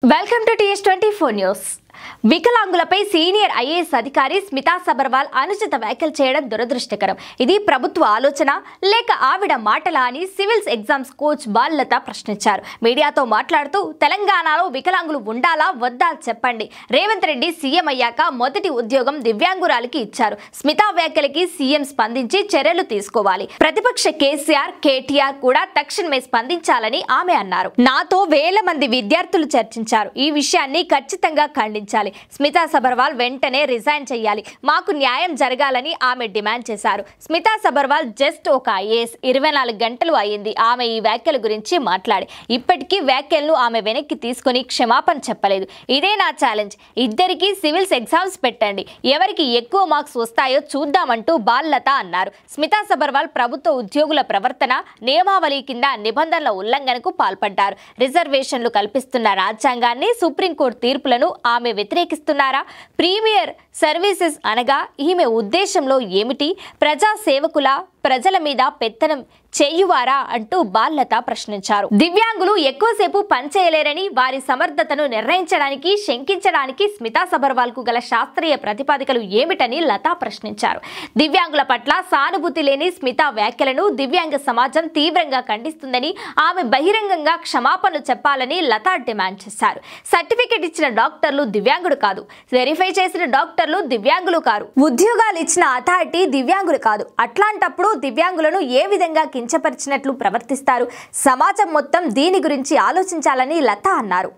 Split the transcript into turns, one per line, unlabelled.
Welcome to TS24 news. వికలాంగులపై senior IAS అధికారి స్మితా సబర్వాల్ అనుచిత వ్యాఖ్యలు చేయడం దురదృష్టకరం. ఇది ప్రభుత్వ ఆలోచన లేక ఆవిడ మాటలా అని సివిల్స్ ఎగ్జామ్స్ కోచ్ బాల్లత ప్రశ్నించారు. మీడియాతో మాట్లాడుతూ తెలంగాణలో వికలాంగులు ఉండాలా వద్దా చెప్పండి. రేవంత్ రెడ్డి సీఎం అయ్యాక మొదటి ఉద్యోగం దివ్యాంగురాలికి ఇచ్చారు. స్మితా వ్యాఖ్యలకి సీఎం స్పందించి చర్యలు తీసుకోవాలి. ప్రతిపక్ష కేటీఆర్ కూడా తక్షణమే స్పందించాలని ఆమె అన్నారు. నాతో వేల మంది విద్యార్థులు చర్చించారు. ఈ విషయాన్ని ఖచ్చితంగా ఖండించారు. స్మితా సబర్వాల్ వెంటనే రిజైన్ చేయాలి. మాకు న్యాయం జరగాలని ఆమె డిమాండ్ చేశారు. స్మితా సబర్వాల్ జస్ట్ ఒక ఐఏఎస్. 24 గంటలు అయ్యింది ఆమె ఈ వ్యాఖ్యల గురించి మాట్లాడి. ఇప్పటికీ వ్యాఖ్యలను ఆమె వెనక్కి తీసుకుని క్షమాపణ చెప్పలేదు. ఇదే నా ఛాలెంజ్. ఇద్దరికి సివిల్స్ ఎగ్జామ్స్ పెట్టండి. ఎవరికి ఎక్కువ మార్క్స్ వస్తాయో చూద్దామంటూ బాల్లత అన్నారు. స్మితా సబర్వాల్ ప్రభుత్వ ఉద్యోగుల ప్రవర్తన నియమావళి కింద నిబంధనల ఉల్లంఘనకు పాల్పడ్డారు. రిజర్వేషన్లు కల్పిస్తున్న రాజ్యాంగాన్ని, సుప్రీంకోర్టు తీర్పులను ఆమె వ్యతిరేకిస్తున్నారా? ప్రీమియర్ సర్వీసెస్ అనగా ఈమె ఉద్దేశంలో ఏమిటి? ప్రజా సేవకుల ప్రజల మీద పెత్తనం చేయువారా అంటూ బాల్లత ప్రశ్నించారు. దివ్యాంగులు ఎక్కువసేపు పనిచేయలేరని, వారి సమర్థతను నిర్ణయించడానికి, శంకించడానికి స్మితా సబర్వాల్ కు గల శాస్త్రీయ ప్రతిపాదికలు ఏమిటని లతా ప్రశ్నించారు. దివ్యాంగుల పట్ల సానుభూతి లేని స్మితా వ్యాఖ్యలను దివ్యాంగ సమాజం తీవ్రంగా ఖండిస్తుందని, ఆమె బహిరంగంగా క్షమాపణలు చెప్పాలని లతా డిమాండ్ చేశారు. సర్టిఫికెట్ ఇచ్చిన డాక్టర్లు దివ్యాంగుడు కాదు. వెరిఫై చేసిన డాక్టర్లు దివ్యాంగులు కారు. ఉద్యోగాలు ఇచ్చిన అథారిటీ దివ్యాంగులు కాదు. అట్లాంటప్పుడు దివ్యాంగులను ఏ విధంగా కించపరిచినట్లు ప్రవర్తిస్తారు? సమాజం మొత్తం దీని గురించి ఆలోచించాలని లతా అన్నారు.